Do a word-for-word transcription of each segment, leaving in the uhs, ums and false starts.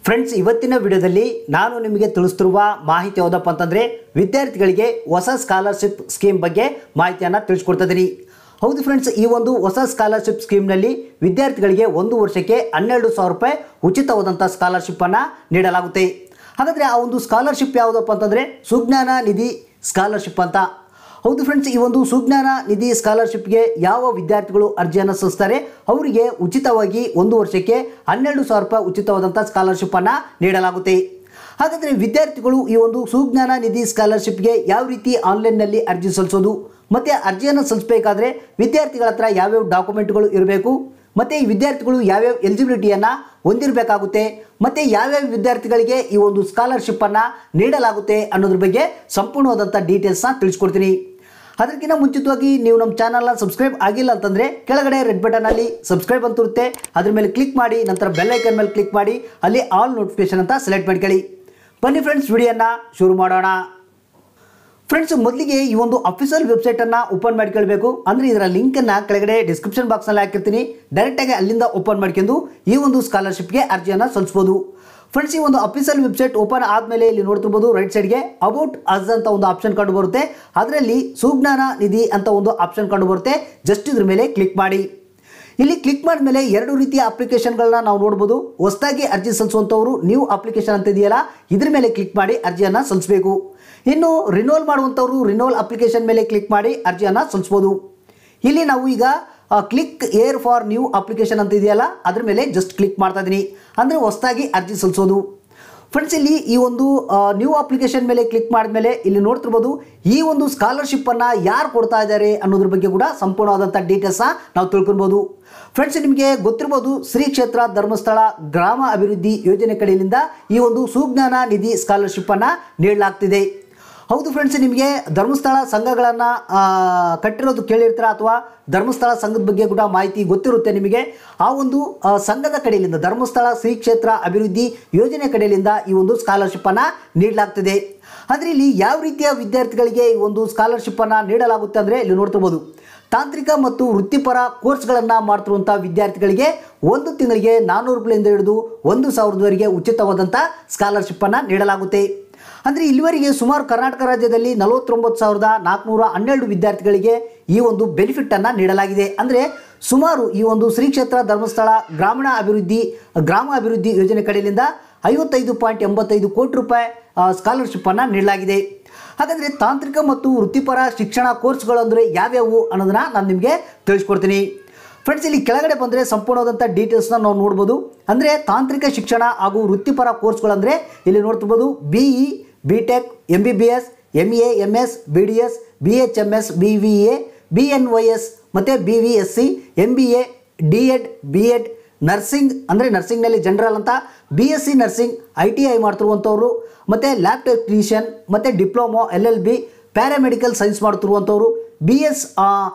Friends, ಇವತ್ತಿನ ವಿಡಿಯೋದಲ್ಲಿ ನಾನು ನಿಮಗೆ ತಿಳಿಸುತ್ತಿರುವ ಮಾಹಿತಿ ಯಾವುದಪ್ಪ ಅಂತಂದರೆ ವಿದ್ಯಾರ್ಥಿಗಳಿಗೆ ಹೊಸ ಸ್ಕಾಲರ್ಶಿಪ್ ಸ್ಕೀಮ್ ಬಗ್ಗೆ ಮಾಹಿತಿಯನ್ನು ತಿಳಿಸ್ಕೊಡ್ತಾ ಇದ್ದೀನಿ. ಹೌದು ಫ್ರೆಂಡ್ಸ್, ಈ ಒಂದು ಹೊಸ ಸ್ಕಾಲರ್ಶಿಪ್ ಸ್ಕೀಮ್ನಲ್ಲಿ ವಿದ್ಯಾರ್ಥಿಗಳಿಗೆ ಒಂದು ವರ್ಷಕ್ಕೆ ಹನ್ನೆರಡು ಸಾವಿರ ರೂಪಾಯಿ ಉಚಿತವಾದಂಥ ಸ್ಕಾಲರ್ಶಿಪ್ಪನ್ನು ನೀಡಲಾಗುತ್ತೆ. ಹಾಗಾದರೆ ಆ ಒಂದು ಸ್ಕಾಲರ್ಶಿಪ್ ಯಾವುದಪ್ಪ ಅಂತಂದರೆ ಸುಜ್ಞಾನ ನಿಧಿ ಸ್ಕಾಲರ್ಶಿಪ್ ಅಂತ. ಹೌದು ಫ್ರೆಂಡ್ಸ್, ಈ ಒಂದು ಸುಜ್ಞಾನ ನಿಧಿ ಸ್ಕಾಲರ್ಶಿಪ್ಗೆ ಯಾವ ವಿದ್ಯಾರ್ಥಿಗಳು ಅರ್ಜಿಯನ್ನು ಸಲ್ಲಿಸ್ತಾರೆ ಅವರಿಗೆ ಉಚಿತವಾಗಿ ಒಂದು ವರ್ಷಕ್ಕೆ ಹನ್ನೆರಡು ಸಾವಿರ ರೂಪಾಯಿ ಉಚಿತವಾದಂಥ ಸ್ಕಾಲರ್ಶಿಪ್ಪನ್ನು ನೀಡಲಾಗುತ್ತೆ. ಹಾಗಾದರೆ ವಿದ್ಯಾರ್ಥಿಗಳು ಈ ಒಂದು ಸುಜ್ಞಾನ ನಿಧಿ ಸ್ಕಾಲರ್ಶಿಪ್ಗೆ ಯಾವ ರೀತಿ ಆನ್ಲೈನ್ನಲ್ಲಿ ಅರ್ಜಿ ಸಲ್ಲಿಸೋದು, ಮತ್ತು ಅರ್ಜಿಯನ್ನು ಸಲ್ಲಿಸಬೇಕಾದ್ರೆ ವಿದ್ಯಾರ್ಥಿಗಳ ಹತ್ರ ಯಾವ್ಯಾವ ಡಾಕ್ಯುಮೆಂಟ್ಗಳು ಇರಬೇಕು, ಮತ್ತು ಈ ವಿದ್ಯಾರ್ಥಿಗಳು ಯಾವ್ಯಾವ ಎಲಿಜಿಬಿಲಿಟಿಯನ್ನು ಹೊಂದಿರಬೇಕಾಗುತ್ತೆ, ಮತ್ತು ಯಾವ್ಯಾವ ವಿದ್ಯಾರ್ಥಿಗಳಿಗೆ ಈ ಒಂದು ಸ್ಕಾಲರ್ಶಿಪ್ಪನ್ನು ನೀಡಲಾಗುತ್ತೆ ಅನ್ನೋದ್ರ ಬಗ್ಗೆ ಸಂಪೂರ್ಣವಾದಂಥ ಡೀಟೇಲ್ಸ್ನ ತಿಳಿಸ್ಕೊಡ್ತೀನಿ. ಅದಕ್ಕಿಂತ ಮುಂಚಿತವಾಗಿ ನೀವು ನಮ್ಮ ಚಾನಲ್ನ ಸಬ್ಸ್ಕ್ರೈಬ್ ಆಗಿಲ್ಲ ಅಂತಂದರೆ ಕೆಳಗಡೆ ರೆಡ್ ಬಟನಲ್ಲಿ ಸಬ್ಸ್ಕ್ರೈಬ್ ಅಂತ ಇರುತ್ತೆ, ಅದ್ರ ಮೇಲೆ ಕ್ಲಿಕ್ ಮಾಡಿ, ನಂತರ ಬೆಲ್ ಐಕನ್ ಮೇಲೆ ಕ್ಲಿಕ್ ಮಾಡಿ ಅಲ್ಲಿ ಆಲ್ ನೋಟಿಫಿಕೇಶನ್ ಅಂತ ಸೆಲೆಕ್ಟ್ ಮಾಡ್ಕೊಳ್ಳಿ. ಬನ್ನಿ ಫ್ರೆಂಡ್ಸ್, ವಿಡಿಯೋನ ಶುರು ಮಾಡೋಣ. ಫ್ರೆಂಡ್ಸ್, ಮೊದಲಿಗೆ ಈ ಒಂದು ಅಫಿಷಿಯಲ್ ವೆಬ್ಸೈಟನ್ನು ಓಪನ್ ಮಾಡ್ಕೊಳ್ಬೇಕು. ಅಂದರೆ ಇದರ ಲಿಂಕನ್ನು ಕೆಳಗಡೆ ಡಿಸ್ಕ್ರಿಪ್ಷನ್ ಬಾಕ್ಸ್ನಲ್ಲಿ ಹಾಕಿರ್ತೀನಿ, ಡೈರೆಕ್ಟಾಗಿ ಅಲ್ಲಿಂದ ಓಪನ್ ಮಾಡ್ಕೊಂಡು ಈ ಒಂದು ಸ್ಕಾಲರ್ಶಿಪ್ಗೆ ಅರ್ಜಿಯನ್ನು ಸಲ್ಲಿಸ್ಬೋದು. ಫ್ರೆಂಡ್ಸ್, ಈ ಒಂದು ಅಫಿಷಿಯಲ್ ವೆಬ್ಸೈಟ್ ಓಪನ್ ಆದಮೇಲೆ ಇಲ್ಲಿ ನೋಡ್ತಿರ್ಬೋದು ರೈಟ್ ಸೈಡ್ಗೆ ಅಬೌಟ್ ಅಸ್ ಅಂತ ಒಂದು ಆಪ್ಷನ್ ಕಂಡು ಬರುತ್ತೆ. ಅದರಲ್ಲಿ ಸುಜ್ಞಾನ ನಿಧಿ ಅಂತ ಒಂದು ಆಪ್ಷನ್ ಕಂಡು ಬರುತ್ತೆ. ಜಸ್ಟ್ ಇದ್ರ ಮೇಲೆ ಕ್ಲಿಕ್ ಮಾಡಿ. ಇಲ್ಲಿ ಕ್ಲಿಕ್ ಮಾಡಿದ್ಮೇಲೆ ಎರಡು ರೀತಿಯ ಅಪ್ಲಿಕೇಶನ್ಗಳನ್ನ ನಾವು ನೋಡ್ಬೋದು. ಹೊಸದಾಗಿ ಅರ್ಜಿ ಸಲ್ಲಿಸುವಂಥವ್ರು ನ್ಯೂ ಅಪ್ಲಿಕೇಶನ್ ಅಂತ ಇದೆಯಲ್ಲ, ಇದ್ರ ಮೇಲೆ ಕ್ಲಿಕ್ ಮಾಡಿ ಅರ್ಜಿಯನ್ನು ಸಲ್ಲಿಸಬೇಕು. ಇನ್ನು ರಿನೋಲ್ ಮಾಡುವಂಥವ್ರು ರಿನೋಲ್ ಅಪ್ಲಿಕೇಶನ್ ಮೇಲೆ ಕ್ಲಿಕ್ ಮಾಡಿ ಅರ್ಜಿಯನ್ನು ಸಲ್ಲಿಸ್ಬೋದು. ಇಲ್ಲಿ ನಾವು ಈಗ click here for new application ಅಂತ ಇದೆಯಲ್ಲ, ಅದ್ರ ಮೇಲೆ ಜಸ್ಟ್ ಕ್ಲಿಕ್ ಮಾಡ್ತಾ ಇದ್ದೀನಿ, ಅಂದರೆ ಹೊಸದಾಗಿ ಅರ್ಜಿ ಸಲ್ಲಿಸೋದು. ಫ್ರೆಂಡ್ಸ್, ಇಲ್ಲಿ ಈ ಒಂದು ನ್ಯೂ ಅಪ್ಲಿಕೇಶನ್ ಮೇಲೆ ಕ್ಲಿಕ್ ಮಾಡಿದ್ಮೇಲೆ ಇಲ್ಲಿ ನೋಡ್ತಿರ್ಬೋದು ಈ ಒಂದು ಸ್ಕಾಲರ್ಶಿಪ್ಪನ್ನು ಯಾರು ಕೊಡ್ತಾ ಇದ್ದಾರೆ ಅನ್ನೋದ್ರ ಬಗ್ಗೆ ಕೂಡ ಸಂಪೂರ್ಣವಾದಂಥ ಡೀಟೇಲ್ಸ್ನ ನಾವು ತಿಳ್ಕೊಳ್ಬೋದು. ಫ್ರೆಂಡ್ಸ್, ನಿಮಗೆ ಗೊತ್ತಿರ್ಬೋದು ಶ್ರೀ ಕ್ಷೇತ್ರ ಧರ್ಮಸ್ಥಳ ಗ್ರಾಮ ಅಭಿವೃದ್ಧಿ ಯೋಜನೆ ಕಡೆಯಿಂದ ಈ ಒಂದು ಸುಜ್ಞಾನ ನಿಧಿ ಸ್ಕಾಲರ್ಶಿಪ್ಪನ್ನು ನೀಡಲಾಗ್ತಿದೆ. ಹೌದು ಫ್ರೆಂಡ್ಸ್, ನಿಮಗೆ ಧರ್ಮಸ್ಥಳ ಸಂಘಗಳನ್ನು ಕಟ್ಟಿರೋದು ಕೇಳಿರ್ತೀರ, ಅಥವಾ ಧರ್ಮಸ್ಥಳ ಸಂಘದ ಬಗ್ಗೆ ಕೂಡ ಮಾಹಿತಿ ಗೊತ್ತಿರುತ್ತೆ ನಿಮಗೆ. ಆ ಒಂದು ಸಂಘದ ಕಡೆಯಿಂದ ಧರ್ಮಸ್ಥಳ ಶ್ರೀ ಕ್ಷೇತ್ರ ಅಭಿವೃದ್ಧಿ ಯೋಜನೆ ಕಡೆಯಿಂದ ಈ ಒಂದು ಸ್ಕಾಲರ್ಶಿಪ್ಪನ್ನು ನೀಡಲಾಗ್ತಿದೆ. ಅಂದರೆ ಇಲ್ಲಿ ಯಾವ ರೀತಿಯ ವಿದ್ಯಾರ್ಥಿಗಳಿಗೆ ಈ ಒಂದು ಸ್ಕಾಲರ್ಶಿಪ್ಪನ್ನು ನೀಡಲಾಗುತ್ತೆ ಅಂದರೆ ಇಲ್ಲಿ ನೋಡ್ತಿರ್ಬೋದು ತಾಂತ್ರಿಕ ಮತ್ತು ವೃತ್ತಿಪರ ಕೋರ್ಸ್ಗಳನ್ನು ಮಾಡ್ತಿರುವಂಥ ವಿದ್ಯಾರ್ಥಿಗಳಿಗೆ ಒಂದು ತಿಂಗಳಿಗೆ ನಾನ್ನೂರು ರೂಪಾಯಿಂದ ಹಿಡಿದು ಒಂದು ಸಾವಿರದವರೆಗೆ ಉಚಿತವಾದಂಥ ಸ್ಕಾಲರ್ಶಿಪ್ಪನ್ನು ನೀಡಲಾಗುತ್ತೆ. ಅಂದರೆ ಇಲ್ಲಿವರೆಗೆ ಸುಮಾರು ಕರ್ನಾಟಕ ರಾಜ್ಯದಲ್ಲಿ ನಲವತ್ತೊಂಬತ್ತು ಸಾವಿರದ ನಾಲ್ಕುನೂರ ಹನ್ನೆರಡು ವಿದ್ಯಾರ್ಥಿಗಳಿಗೆ ಈ ಒಂದು ಬೆನಿಫಿಟನ್ನು ನೀಡಲಾಗಿದೆ. ಅಂದರೆ ಸುಮಾರು ಈ ಒಂದು ಶ್ರೀ ಕ್ಷೇತ್ರ ಧರ್ಮಸ್ಥಳ ಗ್ರಾಮೀಣ ಅಭಿವೃದ್ಧಿ ಗ್ರಾಮ ಅಭಿವೃದ್ಧಿ ಯೋಜನೆ ಕಡೆಯಿಂದ ಐವತ್ತೈದು ಪಾಯಿಂಟ್ ಎಂಬತ್ತೈದು ಕೋಟಿ ರೂಪಾಯಿ ಸ್ಕಾಲರ್ಶಿಪ್ಪನ್ನು ನೀಡಲಾಗಿದೆ. ಹಾಗಾದರೆ ತಾಂತ್ರಿಕ ಮತ್ತು ವೃತ್ತಿಪರ ಶಿಕ್ಷಣ ಕೋರ್ಸ್ಗಳು ಅಂದರೆ ಯಾವ್ಯಾವು ಅನ್ನೋದನ್ನು ನಾನು ನಿಮಗೆ ತಿಳಿಸ್ಕೊಡ್ತೀನಿ. ಫ್ರೆಂಡ್ಸ್, ಇಲ್ಲಿ ಕೆಳಗಡೆ ಬಂದರೆ ಸಂಪೂರ್ಣವಾದಂಥ ಡೀಟೇಲ್ಸ್ನ ನಾವು ನೋಡ್ಬೋದು. ಅಂದರೆ ತಾಂತ್ರಿಕ ಶಿಕ್ಷಣ ಹಾಗೂ ವೃತ್ತಿಪರ ಕೋರ್ಸ್ಗಳಂದರೆ ಇಲ್ಲಿ ನೋಡ್ತಿರ್ಬೋದು B E, B tech, M B B S, M A, M S, B D S, B H M S, B V A, B N Y S ಮತ್ತು B V S C, M B A, D ed, B ed, nursing ಅಂದರೆ ನರ್ಸಿಂಗ್ನಲ್ಲಿ general ಅಂತ, B S C nursing, I T I ಮಾಡ್ತಿರುವಂಥವ್ರು, ಮತ್ತು lab technician, ಮತ್ತು diploma, L L B, paramedical science ಮಾಡ್ತಿರುವಂಥವ್ರು, B S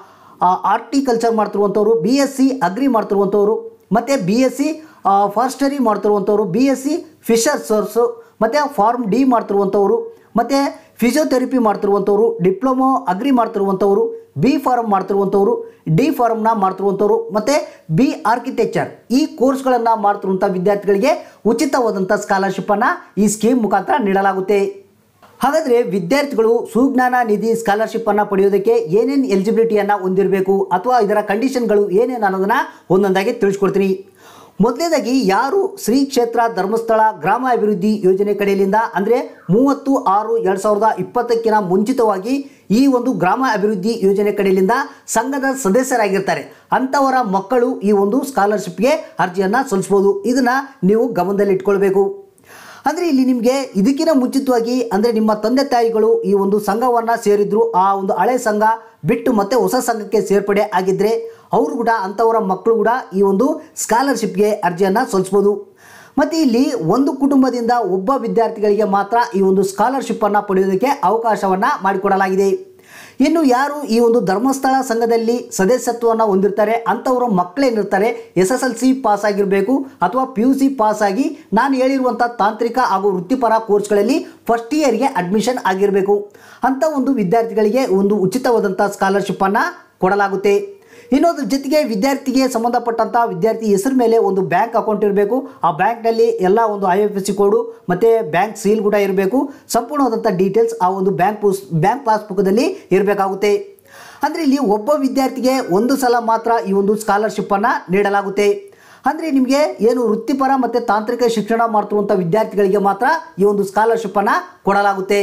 horticulture ಮಾಡ್ತಿರುವಂಥವ್ರು, B S C agri ಮಾಡ್ತಿರುವಂಥವ್ರು, ಮತ್ತು B S C forestry ಮಾಡ್ತಿರುವಂಥವ್ರು, ಬಿ ಎಸ್ ಸಿ ಫಿಶರ್ಸರ್ಸು, ಮತ್ತು pharm D ಮಾಡ್ತಿರುವಂಥವ್ರು, ಮತ್ತು ಫಿಸಿಯೋಥೆರಪಿ ಮಾಡ್ತಿರುವಂಥವ್ರು, ಡಿಪ್ಲೊಮೊ ಅಗ್ರಿ ಮಾಡ್ತಿರುವಂಥವ್ರು, ಬಿ ಫಾರ್ಮ್ ಮಾಡ್ತಿರುವಂಥವ್ರು, ಡಿ ಫಾರ್ಮ್ನ ಮಾಡ್ತಿರುವಂಥವ್ರು, ಮತ್ತು ಬಿ ಆರ್ಕಿಟೆಕ್ಚರ್ ಈ ಕೋರ್ಸ್ಗಳನ್ನು ಮಾಡ್ತಿರುವಂಥ ವಿದ್ಯಾರ್ಥಿಗಳಿಗೆ ಉಚಿತವಾದಂಥ ಸ್ಕಾಲರ್ಶಿಪ್ಪನ್ನು ಈ ಸ್ಕೀಮ್ ಮುಖಾಂತರ ನೀಡಲಾಗುತ್ತೆ. ಹಾಗಾದರೆ ವಿದ್ಯಾರ್ಥಿಗಳು ಸುಜ್ಞಾನ ನಿಧಿ ಸ್ಕಾಲರ್ಶಿಪ್ಪನ್ನು ಪಡೆಯೋದಕ್ಕೆ ಏನೇನು ಎಲಿಜಿಬಿಲಿಟಿಯನ್ನು ಹೊಂದಿರಬೇಕು ಅಥವಾ ಇದರ ಕಂಡೀಷನ್ಗಳು ಏನೇನು ಅನ್ನೋದನ್ನು ಒಂದೊಂದಾಗಿ ತಿಳಿಸ್ಕೊಡ್ತೀನಿ. ಮೊದಲನೇದಾಗಿ ಯಾರು ಶ್ರೀ ಕ್ಷೇತ್ರ ಧರ್ಮಸ್ಥಳ ಗ್ರಾಮ ಅಭಿವೃದ್ಧಿ ಯೋಜನೆ ಕಡೆಯಿಂದ ಅಂದರೆ ಮೂವತ್ತು ಆರು ಎರಡು ಸಾವಿರದ ಇಪ್ಪತ್ತಕ್ಕಿಂತ ಮುಂಚಿತವಾಗಿ ಈ ಒಂದು ಗ್ರಾಮ ಅಭಿವೃದ್ಧಿ ಯೋಜನೆ ಕಡೆಯಿಂದ ಸಂಘದ ಸದಸ್ಯರಾಗಿರ್ತಾರೆ ಅಂಥವರ ಮಕ್ಕಳು ಈ ಒಂದು ಸ್ಕಾಲರ್ಶಿಪ್ಗೆ ಅರ್ಜಿಯನ್ನು ಸಲ್ಲಿಸ್ಬೋದು. ಇದನ್ನು ನೀವು ಗಮನದಲ್ಲಿ ಇಟ್ಕೊಳ್ಬೇಕು. ಅಂದರೆ ಇಲ್ಲಿ ನಿಮಗೆ ಇದಕ್ಕಿಂತ ಮುಂಚಿತವಾಗಿ ಅಂದರೆ ನಿಮ್ಮ ತಂದೆ ತಾಯಿಗಳು ಈ ಒಂದು ಸಂಘವನ್ನು ಸೇರಿದ್ರು, ಆ ಒಂದು ಹಳೆ ಸಂಘ ಬಿಟ್ಟು ಮತ್ತೆ ಹೊಸ ಸಂಘಕ್ಕೆ ಸೇರ್ಪಡೆ ಆಗಿದ್ದರೆ ಅವರು ಕೂಡ ಅಂಥವರ ಮಕ್ಕಳು ಕೂಡ ಈ ಒಂದು ಸ್ಕಾಲರ್ಶಿಪ್ಗೆ ಅರ್ಜಿಯನ್ನು ಸಲ್ಲಿಸ್ಬೋದು. ಮತ್ತು ಇಲ್ಲಿ ಒಂದು ಕುಟುಂಬದಿಂದ ಒಬ್ಬ ವಿದ್ಯಾರ್ಥಿಗಳಿಗೆ ಮಾತ್ರ ಈ ಒಂದು ಸ್ಕಾಲರ್ಶಿಪ್ಪನ್ನು ಪಡೆಯೋದಕ್ಕೆ ಅವಕಾಶವನ್ನು ಮಾಡಿಕೊಡಲಾಗಿದೆ. ಇನ್ನು ಯಾರು ಈ ಒಂದು ಧರ್ಮಸ್ಥಳ ಸಂಘದಲ್ಲಿ ಸದಸ್ಯತ್ವವನ್ನು ಹೊಂದಿರ್ತಾರೆ ಅಂಥವರ ಮಕ್ಕಳೇನಿರ್ತಾರೆ S S L C pass ಆಗಿರಬೇಕು ಅಥವಾ ಪಿ ಯು ಸಿ ಪಾಸ್ ಆಗಿ ನಾನು ಹೇಳಿರುವಂಥ ತಾಂತ್ರಿಕ ಹಾಗೂ ವೃತ್ತಿಪರ ಕೋರ್ಸ್ಗಳಲ್ಲಿ ಫಸ್ಟ್ ಇಯರ್ಗೆ ಅಡ್ಮಿಷನ್ ಆಗಿರಬೇಕು. ಅಂಥ ಒಂದು ವಿದ್ಯಾರ್ಥಿಗಳಿಗೆ ಒಂದು ಉಚಿತವಾದಂಥ ಸ್ಕಾಲರ್ಶಿಪ್ಪನ್ನು ಕೊಡಲಾಗುತ್ತೆ. ಇನ್ನೊಂದ್ರ ಜೊತೆಗೆ ವಿದ್ಯಾರ್ಥಿಗೆ ಸಂಬಂಧಪಟ್ಟಂಥ ವಿದ್ಯಾರ್ಥಿ ಹೆಸರು ಮೇಲೆ ಒಂದು ಬ್ಯಾಂಕ್ ಅಕೌಂಟ್ ಇರಬೇಕು. ಆ ಬ್ಯಾಂಕ್ನಲ್ಲಿ ಎಲ್ಲ ಒಂದು I F S C code ಮತ್ತು ಬ್ಯಾಂಕ್ ಸೀಲ್ ಕೂಡ ಇರಬೇಕು. ಸಂಪೂರ್ಣವಾದಂಥ ಡೀಟೇಲ್ಸ್ ಆ ಒಂದು ಬ್ಯಾಂಕ್ ಪುಸ್ ಬ್ಯಾಂಕ್ ಪಾಸ್ಬುಕ್ದಲ್ಲಿ ಇರಬೇಕಾಗುತ್ತೆ. ಅಂದರೆ ಇಲ್ಲಿ ಒಬ್ಬ ವಿದ್ಯಾರ್ಥಿಗೆ ಒಂದು ಸಲ ಮಾತ್ರ ಈ ಒಂದು ಸ್ಕಾಲರ್ಶಿಪ್ಪನ್ನು ನೀಡಲಾಗುತ್ತೆ. ಅಂದರೆ ನಿಮಗೆ ಏನು ವೃತ್ತಿಪರ ಮತ್ತು ತಾಂತ್ರಿಕ ಶಿಕ್ಷಣ ಮಾಡ್ತಿರುವಂಥ ವಿದ್ಯಾರ್ಥಿಗಳಿಗೆ ಮಾತ್ರ ಈ ಒಂದು ಸ್ಕಾಲರ್ಶಿಪ್ಪನ್ನು ಕೊಡಲಾಗುತ್ತೆ.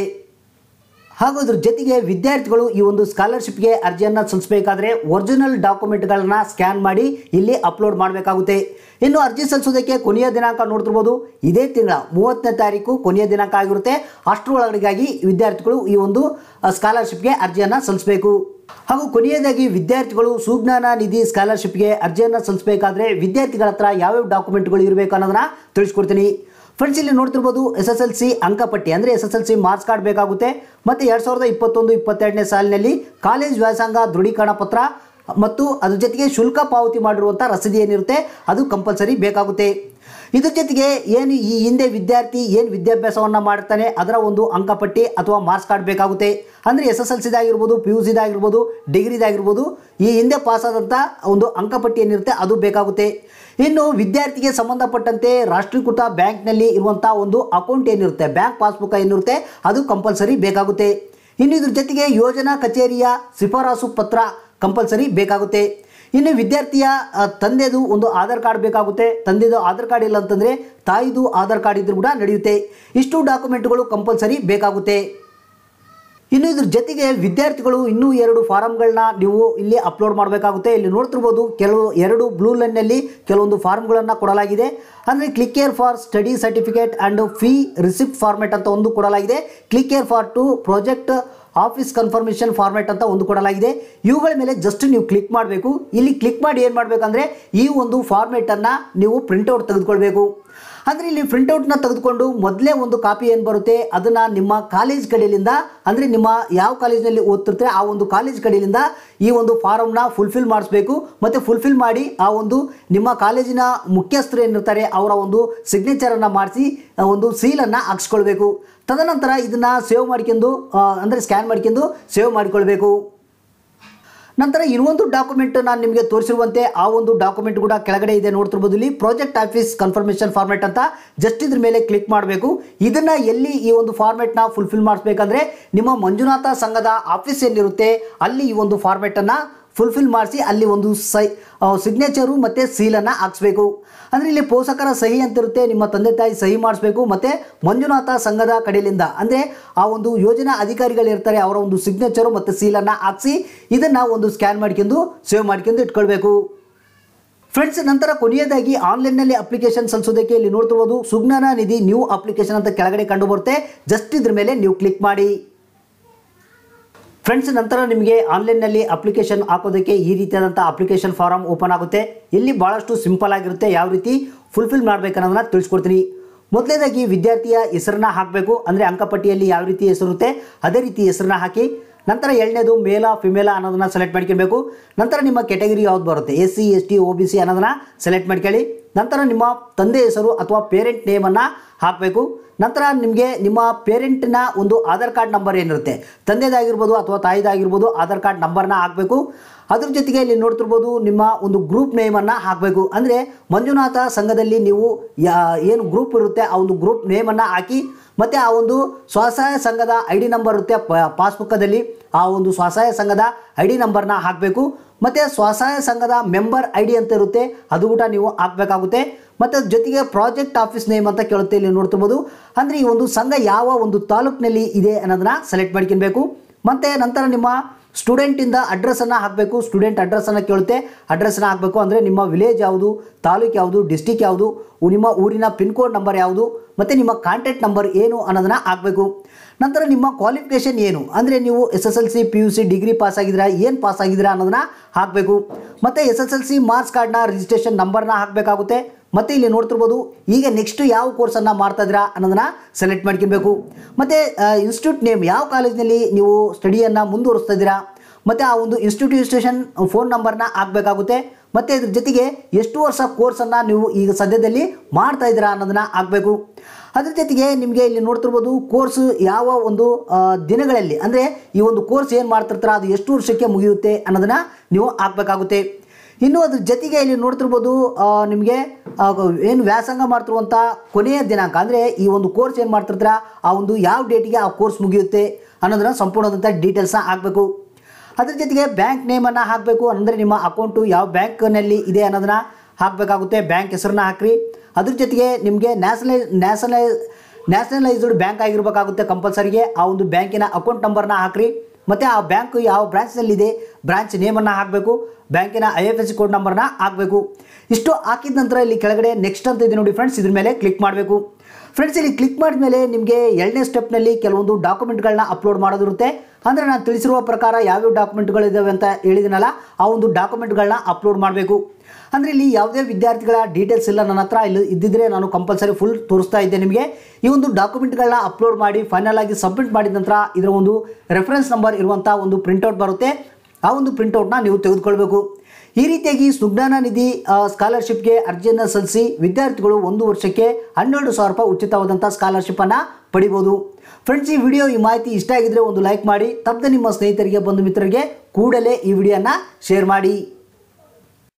ಹಾಗೂ ಇದ್ರ ಜೊತೆಗೆ ವಿದ್ಯಾರ್ಥಿಗಳು ಈ ಒಂದು ಸ್ಕಾಲರ್ಶಿಪ್ಗೆ ಅರ್ಜಿಯನ್ನು ಸಲ್ಲಿಸಬೇಕಾದ್ರೆ ಒರಿಜಿನಲ್ ಡಾಕ್ಯುಮೆಂಟ್ಗಳನ್ನು ಸ್ಕ್ಯಾನ್ ಮಾಡಿ ಇಲ್ಲಿ ಅಪ್ಲೋಡ್ ಮಾಡಬೇಕಾಗುತ್ತೆ. ಇನ್ನು ಅರ್ಜಿ ಸಲ್ಲಿಸೋದಕ್ಕೆ ಕೊನೆಯ ದಿನಾಂಕ ನೋಡ್ತಿರ್ಬೋದು, ಇದೇ ತಿಂಗಳ ಮೂವತ್ತನೇ ತಾರೀಕು ಕೊನೆಯ ದಿನಾಂಕ ಆಗಿರುತ್ತೆ. ಅಷ್ಟರೊಳಗಡೆಗಾಗಿ ವಿದ್ಯಾರ್ಥಿಗಳು ಈ ಒಂದು ಸ್ಕಾಲರ್ಶಿಪ್ಗೆ ಅರ್ಜಿಯನ್ನು ಸಲ್ಲಿಸಬೇಕು. ಹಾಗೂ ಕೊನೆಯದಾಗಿ ವಿದ್ಯಾರ್ಥಿಗಳು ಸುಜ್ಞಾನ ನಿಧಿ ಸ್ಕಾಲರ್ಶಿಪ್ಗೆ ಅರ್ಜಿಯನ್ನು ಸಲ್ಲಿಸಬೇಕಾದ್ರೆ ವಿದ್ಯಾರ್ಥಿಗಳ ಹತ್ರ ಯಾವ್ಯಾವ ಡಾಕ್ಯುಮೆಂಟ್ಗಳು ಇರಬೇಕು ಅನ್ನೋದನ್ನ ತಿಳಿಸ್ಕೊಡ್ತೀನಿ. ಫ್ರೆಂಡ್ಸ್, ಇಲ್ಲಿ ನೋಡ್ತಿರ್ಬೋದು ಎಸ್ ಎಸ್ ಎಲ್ ಸಿ ಅಂಕಪಟ್ಟಿ ಅಂದರೆ S S L C marks card ಬೇಕಾಗುತ್ತೆ. ಮತ್ತು ಎರಡು ಸಾವಿರದ ಇಪ್ಪತ್ತೊಂದು ಇಪ್ಪತ್ತೆರಡನೇ ಸಾಲಿನಲ್ಲಿ ಕಾಲೇಜ್ ವ್ಯಾಸಂಗ ದೃಢೀಕರಣ ಪತ್ರ ಮತ್ತು ಅದ್ರ ಜೊತೆಗೆ ಶುಲ್ಕ ಪಾವತಿ ಮಾಡಿರುವಂಥ ರಸೀದಿ ಏನಿರುತ್ತೆ ಅದು ಕಂಪಲ್ಸರಿ ಬೇಕಾಗುತ್ತೆ. ಇದ್ರ ಜೊತೆಗೆ ಏನು ಈ ಹಿಂದೆ ವಿದ್ಯಾರ್ಥಿ ಏನು ವಿದ್ಯಾಭ್ಯಾಸವನ್ನು ಮಾಡ್ತಾನೆ ಅದರ ಒಂದು ಅಂಕಪಟ್ಟಿ ಅಥವಾ ಮಾರ್ಕ್ಸ್ ಕಾರ್ಡ್ ಬೇಕಾಗುತ್ತೆ. ಅಂದರೆ ಎಸ್ ಎಸ್ ಎಲ್ ಸಿದಾಗಿರ್ಬೋದು, ಪಿ ಯು ಸಿದಾಗಿರ್ಬೋದು, ಡಿಗ್ರಿದಾಗಿರ್ಬೋದು, ಈ ಹಿಂದೆ ಪಾಸಾದಂಥ ಒಂದು ಅಂಕಪಟ್ಟಿ ಏನಿರುತ್ತೆ ಅದು ಬೇಕಾಗುತ್ತೆ. ಇನ್ನು ವಿದ್ಯಾರ್ಥಿಗೆ ಸಂಬಂಧಪಟ್ಟಂತೆ ರಾಷ್ಟ್ರೀಕೃತ ಬ್ಯಾಂಕ್ನಲ್ಲಿ ಇರುವಂಥ ಒಂದು ಅಕೌಂಟ್ ಏನಿರುತ್ತೆ, ಬ್ಯಾಂಕ್ ಪಾಸ್ಬುಕ್ ಏನಿರುತ್ತೆ ಅದು ಕಂಪಲ್ಸರಿ ಬೇಕಾಗುತ್ತೆ. ಇನ್ನು ಇದ್ರ ಜೊತೆಗೆ ಯೋಜನಾ ಕಚೇರಿಯ ಶಿಫಾರಸು ಪತ್ರ ಕಂಪಲ್ಸರಿ ಬೇಕಾಗುತ್ತೆ. ಇನ್ನು ವಿದ್ಯಾರ್ಥಿಯ ತಂದೆದು ಒಂದು ಆಧಾರ್ ಕಾರ್ಡ್ ಬೇಕಾಗುತ್ತೆ. ತಂದೆದು ಆಧಾರ್ ಕಾರ್ಡ್ ಇಲ್ಲ ಅಂತಂದರೆ ತಾಯಿದು ಆಧಾರ್ ಕಾರ್ಡ್ ಇದ್ರೂ ಕೂಡ ನಡೆಯುತ್ತೆ. ಇಷ್ಟು ಡಾಕ್ಯುಮೆಂಟ್ಗಳು ಕಂಪಲ್ಸರಿ ಬೇಕಾಗುತ್ತೆ. ಇನ್ನು ಇದ್ರ ಜೊತೆಗೆ ವಿದ್ಯಾರ್ಥಿಗಳು ಇನ್ನೂ ಎರಡು ಫಾರಮ್ಗಳನ್ನ ನೀವು ಇಲ್ಲಿ ಅಪ್ಲೋಡ್ ಮಾಡಬೇಕಾಗುತ್ತೆ. ಇಲ್ಲಿ ನೋಡ್ತಿರ್ಬೋದು ಕೆಲವು ಎರಡು ಬ್ಲೂ ಲೈನ್ನಲ್ಲಿ ಕೆಲವೊಂದು ಫಾರ್ಮ್ಗಳನ್ನು ಕೊಡಲಾಗಿದೆ. ಅಂದರೆ click here for study certificate and fee receipt format ಅಂತ ಒಂದು ಕೊಡಲಾಗಿದೆ. Click here for to project office confirmation format ಅಂತ ಒಂದು ಕೊಡಲಾಗಿದೆ. ಇವುಗಳ ಮೇಲೆ ಜಸ್ಟ್ ನೀವು ಕ್ಲಿಕ್ ಮಾಡಬೇಕು. ಇಲ್ಲಿ ಕ್ಲಿಕ್ ಮಾಡಿ ಏನು ಮಾಡಬೇಕಂದ್ರೆ ಈ ಒಂದು ಫಾರ್ಮೆಟನ್ನು ನೀವು ಪ್ರಿಂಟೌಟ್ ತೆಗೆದುಕೊಳ್ಬೇಕು. ಅಂದರೆ ಇಲ್ಲಿ ಪ್ರಿಂಟೌಟ್ನ ತೆಗೆದುಕೊಂಡು ಮೊದಲೇ ಒಂದು ಕಾಪಿ ಏನು ಬರುತ್ತೆ ಅದನ್ನು ನಿಮ್ಮ ಕಾಲೇಜ್ ಕಡೆಯಿಂದ, ಅಂದರೆ ನಿಮ್ಮ ಯಾವ ಕಾಲೇಜಿನಲ್ಲಿ ಓದ್ತಿರ್ತಾರೆ ಆ ಒಂದು ಕಾಲೇಜ್ ಕಡೆಯಿಂದ ಈ ಒಂದು ಫಾರಮ್ನ ಫುಲ್ಫಿಲ್ ಮಾಡಿಸ್ಬೇಕು. ಮತ್ತು ಫುಲ್ಫಿಲ್ ಮಾಡಿ ಆ ಒಂದು ನಿಮ್ಮ ಕಾಲೇಜಿನ ಮುಖ್ಯಸ್ಥರು ಏನಿರ್ತಾರೆ ಅವರ ಒಂದು ಸಿಗ್ನೇಚರನ್ನು ಮಾಡಿಸಿ ಒಂದು ಸೀಲನ್ನು ಹಾಕ್ಸ್ಕೊಳ್ಬೇಕು. ತದನಂತರ ಇದನ್ನು ಸೇವ್ ಮಾಡ್ಕೊಂಡು ಅಂದರೆ ಸ್ಕ್ಯಾನ್ ಮಾಡ್ಕೊಂಡು ಸೇವ್ ಮಾಡಿಕೊಳ್ಬೇಕು. ನಂತರ ಇನ್ನೊಂದು ಡಾಕ್ಯುಮೆಂಟ್ ನಾನು ನಿಮಗೆ ತೋರಿಸಿರುವಂತೆ ಆ ಒಂದು ಡಾಕ್ಯುಮೆಂಟ್ ಕೂಡ ಕೆಳಗಡೆ ಇದೆ ನೋಡ್ತಿರ್ಬೋದು. ಇಲ್ಲಿ ಪ್ರಾಜೆಕ್ಟ್ ಆಫೀಸ್ ಕನ್ಫರ್ಮೇಷನ್ ಫಾರ್ಮೆಟ್ ಅಂತ ಜಸ್ಟ್ ಇದ್ರ ಮೇಲೆ ಕ್ಲಿಕ್ ಮಾಡಬೇಕು. ಇದನ್ನು ಎಲ್ಲಿ ಈ ಒಂದು ಫಾರ್ಮೆಟ್ನ ಫುಲ್ಫಿಲ್ ಮಾಡಿಸ್ಬೇಕಂದ್ರೆ ನಿಮ್ಮ ಮಂಜುನಾಥ ಸಂಘದ ಆಫೀಸ್ ಎಲ್ಲಿರುತ್ತೆ ಅಲ್ಲಿ ಈ ಒಂದು ಫಾರ್ಮೆಟನ್ನು ಫುಲ್ಫಿಲ್ ಮಾಡಿಸಿ ಅಲ್ಲಿ ಒಂದು ಸೈ ಸಿಗ್ನೇಚರು ಮತ್ತು ಸೀಲನ್ನು ಹಾಕ್ಸ್ಬೇಕು. ಅಂದರೆ ಇಲ್ಲಿ ಪೋಷಕರ ಸಹಿ ಅಂತಿರುತ್ತೆ, ನಿಮ್ಮ ತಂದೆ ತಾಯಿ ಸಹಿ ಮಾಡಿಸ್ಬೇಕು. ಮತ್ತು ಮಂಜುನಾಥ ಸಂಘದ ಕಡೆಯಿಂದ ಅಂದರೆ ಆ ಒಂದು ಯೋಜನಾ ಅಧಿಕಾರಿಗಳಿರ್ತಾರೆ ಅವರ ಒಂದು ಸಿಗ್ನೇಚರು ಮತ್ತು ಸೀಲನ್ನು ಹಾಕ್ಸಿ ಇದನ್ನು ಒಂದು ಸ್ಕ್ಯಾನ್ ಮಾಡ್ಕೊಂಡು ಸೇವ್ ಮಾಡ್ಕೊಂಡು ಇಟ್ಕೊಳ್ಬೇಕು. ಫ್ರೆಂಡ್ಸ್, ನಂತರ ಕೊನೆಯದಾಗಿ ಆನ್ಲೈನ್ನಲ್ಲಿ ಅಪ್ಲಿಕೇಶನ್ ಸಲ್ಲಿಸೋದಕ್ಕೆ ಇಲ್ಲಿ ನೋಡ್ತಿರ್ಬೋದು ಸುಜ್ಞಾನ ನಿಧಿ ನ್ಯೂ ಅಪ್ಲಿಕೇಶನ್ ಅಂತ ಕೆಳಗಡೆ ಕಂಡು ಬರುತ್ತೆ. ಜಸ್ಟ್ ಇದ್ರ ಮೇಲೆ ನೀವು ಕ್ಲಿಕ್ ಮಾಡಿ. ಫ್ರೆಂಡ್ಸ್, ನಂತರ ನಿಮಗೆ ಆನ್ಲೈನ್ನಲ್ಲಿ ಅಪ್ಲಿಕೇಶನ್ ಹಾಕೋದಕ್ಕೆ ಈ ರೀತಿಯಾದಂಥ ಅಪ್ಲಿಕೇಶನ್ ಫಾರಮ್ ಓಪನ್ ಆಗುತ್ತೆ. ಇಲ್ಲಿ ಭಾಳಷ್ಟು ಸಿಂಪಲ್ ಆಗಿರುತ್ತೆ. ಯಾವ ರೀತಿ ಫುಲ್ಫಿಲ್ ಮಾಡಬೇಕನ್ನೋದನ್ನ ತಿಳಿಸ್ಕೊಡ್ತೀನಿ. ಮೊದಲನೇದಾಗಿ ವಿದ್ಯಾರ್ಥಿಯ ಹೆಸರನ್ನ ಹಾಕಬೇಕು. ಅಂದರೆ ಅಂಕಪಟ್ಟಿಯಲ್ಲಿ ಯಾವ ರೀತಿ ಹೆಸರಿರುತ್ತೆ ಅದೇ ರೀತಿ ಹೆಸರನ್ನ ಹಾಕಿ. ನಂತರ ಎರಡನೇದು ಮೇಲ ಫಿಮೇಲ ಅನ್ನೋದನ್ನ ಸೆಲೆಕ್ಟ್ ಮಾಡ್ಕೊಬೇಕು. ನಂತರ ನಿಮ್ಮ ಕೆಟಗರಿ ಯಾವ್ದು ಬರುತ್ತೆ, S C S T O B C ಅನ್ನೋದನ್ನ ಸೆಲೆಕ್ಟ್ ಮಾಡ್ಕೊಳ್ಳಿ. ನಂತರ ನಿಮ್ಮ ತಂದೆ ಹೆಸರು ಅಥವಾ ಪೇರೆಂಟ್ ನೇಮನ್ನು ಹಾಕಬೇಕು. ನಂತರ ನಿಮಗೆ ನಿಮ್ಮ ಪೇರೆಂಟ್ನ ಒಂದು ಆಧಾರ್ ಕಾರ್ಡ್ ನಂಬರ್ ಏನಿರುತ್ತೆ, ತಂದೆದಾಗಿರ್ಬೋದು ಅಥವಾ ತಾಯಿದಾಗಿರ್ಬೋದು ಆಧಾರ್ ಕಾರ್ಡ್ ನಂಬರ್ನ ಹಾಕಬೇಕು. ಅದ್ರ ಜೊತೆಗೆ ಇಲ್ಲಿ ನೋಡ್ತಿರ್ಬೋದು ನಿಮ್ಮ ಒಂದು ಗ್ರೂಪ್ ನೇಮನ್ನು ಹಾಕಬೇಕು. ಅಂದರೆ ಮಂಜುನಾಥ ಸಂಘದಲ್ಲಿ ನೀವು ಯಾ ಏನು ಗ್ರೂಪ್ ಇರುತ್ತೆ ಆ ಒಂದು ಗ್ರೂಪ್ ನೇಮನ್ನು ಹಾಕಿ. ಮತ್ತು ಆ ಒಂದು ಸ್ವಸಹಾಯ ಸಂಘದ ಐ ಡಿ ನಂಬರ್ ಇರುತ್ತೆ ಪಾಸ್ಬುಕ್ಕದಲ್ಲಿ, ಆ ಒಂದು ಸ್ವಸಹಾಯ ಸಂಘದ ಐ ಡಿ ನಂಬರ್ನ ಹಾಕಬೇಕು. ಮತ್ತು ಸ್ವಸಹಾಯ ಸಂಘದ ಮೆಂಬರ್ ಐ ಡಿ ಅಂತ ಇರುತ್ತೆ ಅದು ಕೂಡ ನೀವು ಹಾಕಬೇಕಾಗುತ್ತೆ. ಮತ್ತು ಜೊತೆಗೆ ಪ್ರಾಜೆಕ್ಟ್ ಆಫೀಸ್ ನೇಮ್ ಅಂತ ಕೇಳುತ್ತೆ, ಇಲ್ಲಿ ನೋಡ್ತಿರ್ಬೋದು. ಅಂದರೆ ಈ ಒಂದು ಸಂಘ ಯಾವ ಒಂದು ತಾಲೂಕಿನಲ್ಲಿ ಇದೆ ಅನ್ನೋದನ್ನ ಸೆಲೆಕ್ಟ್ ಮಾಡ್ಕೊಬೇಕು. ಮತ್ತು ನಂತರ ನಿಮ್ಮ ಸ್ಟೂಡೆಂಟಿಂದ ಅಡ್ರೆಸ್ಸನ್ನು ಹಾಕಬೇಕು. ಸ್ಟೂಡೆಂಟ್ ಅಡ್ರೆಸ್ಸನ್ನು ಕೇಳುತ್ತೆ, ಅಡ್ರೆಸ್ಸನ್ನು ಹಾಕಬೇಕು. ಅಂದರೆ ನಿಮ್ಮ ವಿಲೇಜ್ ಯಾವುದು, ತಾಲೂಕು ಯಾವುದು, ಡಿಸ್ಟಿಕ್ ಯಾವುದು, ನಿಮ್ಮ ಊರಿನ ಪಿನ್ ಕೋಡ್ ನಂಬರ್ ಯಾವುದು ಮತ್ತು ನಿಮ್ಮ ಕಾಂಟ್ಯಾಕ್ಟ್ ನಂಬರ್ ಏನು ಅನ್ನೋದನ್ನು ಹಾಕಬೇಕು. ನಂತರ ನಿಮ್ಮ ಕ್ವಾಲಿಫಿಕೇಷನ್ ಏನು, ಅಂದರೆ ನೀವು S S L C P U C degree pass ಆಗಿದ್ದೀರಾ, ಏನು ಪಾಸ್ ಆಗಿದ್ದೀರಾ ಅನ್ನೋದನ್ನ ಹಾಕಬೇಕು. ಮತ್ತು S S L C marks ಕಾರ್ಡ್ನ ರಿಜಿಸ್ಟ್ರೇಷನ್ ನಂಬರ್ನ ಹಾಕಬೇಕಾಗುತ್ತೆ. ಮತ್ತು ಇಲ್ಲಿ ನೋಡ್ತಿರ್ಬೋದು ಈಗ ನೆಕ್ಸ್ಟ್ ಯಾವ ಕೋರ್ಸನ್ನು ಮಾಡ್ತಾ ಇದ್ದೀರಾ ಅನ್ನೋದನ್ನ ಸೆಲೆಕ್ಟ್ ಮಾಡ್ಕೊಬೇಕು. ಮತ್ತು ಇನ್ಸ್ಟಿಟ್ಯೂಟ್ ನೇಮ್, ಯಾವ ಕಾಲೇಜಿನಲ್ಲಿ ನೀವು ಸ್ಟಡಿಯನ್ನು ಮುಂದುವರಿಸ್ತಾ ಇದ್ದೀರಾ, ಮತ್ತು ಆ ಒಂದು ಇನ್ಸ್ಟಿಟ್ಯೂಷನ್ ಫೋನ್ ನಂಬರ್ನ ಹಾಕಬೇಕಾಗುತ್ತೆ. ಮತ್ತು ಇದ್ರ ಜೊತೆಗೆ ಎಷ್ಟು ವರ್ಷ ಕೋರ್ಸನ್ನು ನೀವು ಈಗ ಸದ್ಯದಲ್ಲಿ ಮಾಡ್ತಾ ಇದ್ದೀರಾ ಅನ್ನೋದನ್ನ ಹಾಕಬೇಕು. ಅದ್ರ ಜೊತೆಗೆ ನಿಮಗೆ ಇಲ್ಲಿ ನೋಡ್ತಿರ್ಬೋದು ಕೋರ್ಸ್ ಯಾವ ಒಂದು ದಿನಗಳಲ್ಲಿ, ಅಂದರೆ ಈ ಒಂದು ಕೋರ್ಸ್ ಏನು ಮಾಡ್ತಿರ್ತಾರ ಅದು ಎಷ್ಟು ವರ್ಷಕ್ಕೆ ಮುಗಿಯುತ್ತೆ ಅನ್ನೋದನ್ನು ನೀವು ಹಾಕಬೇಕಾಗುತ್ತೆ. ಇನ್ನು ಅದ್ರ ಜೊತೆಗೆ ಇಲ್ಲಿ ನೋಡ್ತಿರ್ಬೋದು ನಿಮಗೆ ಏನು ವ್ಯಾಸಂಗ ಮಾಡ್ತಿರುವಂಥ ಕೊನೆಯ ದಿನಾಂಕ ಅಂದರೆ ಈ ಒಂದು ಕೋರ್ಸ್ ಏನು ಮಾಡ್ತಿರ್ತೀರ ಆ ಒಂದು ಯಾವ ಡೇಟಿಗೆ ಆ ಕೋರ್ಸ್ ಮುಗಿಯುತ್ತೆ ಅನ್ನೋದನ್ನ ಸಂಪೂರ್ಣವಾದಂಥ ಡೀಟೇಲ್ಸ್ನ ಹಾಕಬೇಕು. ಅದ್ರ ಜೊತೆಗೆ ಬ್ಯಾಂಕ್ ನೇಮನ್ನು ಹಾಕಬೇಕು, ಅಂದರೆ ನಿಮ್ಮ ಅಕೌಂಟು ಯಾವ ಬ್ಯಾಂಕ್ನಲ್ಲಿ ಇದೆ ಅನ್ನೋದನ್ನ ಹಾಕಬೇಕಾಗುತ್ತೆ, ಬ್ಯಾಂಕ್ ಹೆಸರನ್ನ ಹಾಕಿರಿ. ಅದ್ರ ಜೊತೆಗೆ ನಿಮಗೆ ನ್ಯಾಷನಲೈ ನ್ಯಾಷನಲೈ ನ್ಯಾಷನಲೈಸ್ಡ್ ಬ್ಯಾಂಕ್ ಆಗಿರಬೇಕಾಗುತ್ತೆ ಕಂಪಲ್ಸರಿಗೆ. ಆ ಒಂದು ಬ್ಯಾಂಕಿನ ಅಕೌಂಟ್ ನಂಬರ್ನ ಹಾಕಿರಿ, ಮತ್ತು ಆ ಬ್ಯಾಂಕ್ ಯಾವ ಬ್ರಾಂಚ್ನಲ್ಲಿದೆ ಬ್ರಾಂಚ್ ನೇಮನ್ನು ಹಾಕಬೇಕು, ಬ್ಯಾಂಕಿನ I F S C code ನಂಬರ್ನ ಹಾಕಬೇಕು. ಇಷ್ಟು ಹಾಕಿದ ನಂತರ ಇಲ್ಲಿ ಕೆಳಗಡೆ ನೆಕ್ಸ್ಟ್ ಅಂತ ಇದೆ ನೋಡಿ ಫ್ರೆಂಡ್ಸ್, ಇದ್ರ ಮೇಲೆ ಕ್ಲಿಕ್ ಮಾಡಬೇಕು. ಫ್ರೆಂಡ್ಸ್ ಇಲ್ಲಿ ಕ್ಲಿಕ್ ಮಾಡಿದ ಮೇಲೆ ನಿಮಗೆ ಎರಡನೇ ಸ್ಟೆಪ್ನಲ್ಲಿ ಕೆಲವೊಂದು ಡಾಕ್ಯುಮೆಂಟ್ಗಳನ್ನ ಅಪ್ಲೋಡ್ ಮಾಡೋದಿರುತ್ತೆ. ಅಂದರೆ ನಾನು ತಿಳಿಸಿರುವ ಪ್ರಕಾರ ಯಾವ್ಯಾವ ಡಾಕ್ಯುಮೆಂಟ್ಗಳಿದ್ದಾವೆ ಅಂತ ಹೇಳಿದನಲ್ಲ ಆ ಒಂದು ಡಾಕ್ಯುಮೆಂಟ್ಗಳನ್ನ ಅಪ್ಲೋಡ್ ಮಾಡಬೇಕು. ಅಂದರೆ ಇಲ್ಲಿ ಯಾವುದೇ ವಿದ್ಯಾರ್ಥಿಗಳ ಡೀಟೇಲ್ಸ್ ಇಲ್ಲ ನನ್ನ ಹತ್ರ, ಇಲ್ಲಿ ಇದ್ದಿದ್ದರೆ ನಾನು ಕಂಪಲ್ಸರಿ ಫುಲ್ ತೋರಿಸ್ತಾ ಇದ್ದೆ ನಿಮಗೆ. ಈ ಒಂದು ಡಾಕ್ಯುಮೆಂಟ್ಗಳನ್ನ ಅಪ್ಲೋಡ್ ಮಾಡಿ ಫೈನಲ್ ಆಗಿ ಸಬ್ಮಿಟ್ ಮಾಡಿದ ನಂತರ ಇದರ ಒಂದು ರೆಫರೆನ್ಸ್ ನಂಬರ್ ಇರುವಂಥ ಒಂದು ಪ್ರಿಂಟೌಟ್ ಬರುತ್ತೆ. ಆ ಒಂದು ಪ್ರಿಂಟೌಟ್ನ ನೀವು ತೆಗೆದುಕೊಳ್ಬೇಕು. ಈ ರೀತಿಯಾಗಿ ಸುಜ್ಞಾನ ನಿಧಿ ಸ್ಕಾಲರ್ಶಿಪ್ಗೆ ಅರ್ಜಿಯನ್ನು ಸಲ್ಲಿಸಿ ವಿದ್ಯಾರ್ಥಿಗಳು ಒಂದು ವರ್ಷಕ್ಕೆ ಹನ್ನೆರಡು ಸಾವಿರ ರೂಪಾಯಿ ಉಚಿತವಾದಂಥ ಸ್ಕಾಲರ್ಶಿಪ್ಪನ್ನು ಪಡಿಬೋದು. ಫ್ರೆಂಡ್ಸ್ ಈ ವಿಡಿಯೋ ಈ ಮಾಹಿತಿ ಇಷ್ಟ ಆಗಿದ್ರೆ ಒಂದು ಲೈಕ್ ಮಾಡಿ, ತಪ್ಪದೆ ನಿಮ್ಮ ಸ್ನೇಹಿತರಿಗೆ ಬಂಧು ಮಿತ್ರರಿಗೆ ಕೂಡಲೇ ಈ ವಿಡಿಯೋನ ಶೇರ್ ಮಾಡಿ.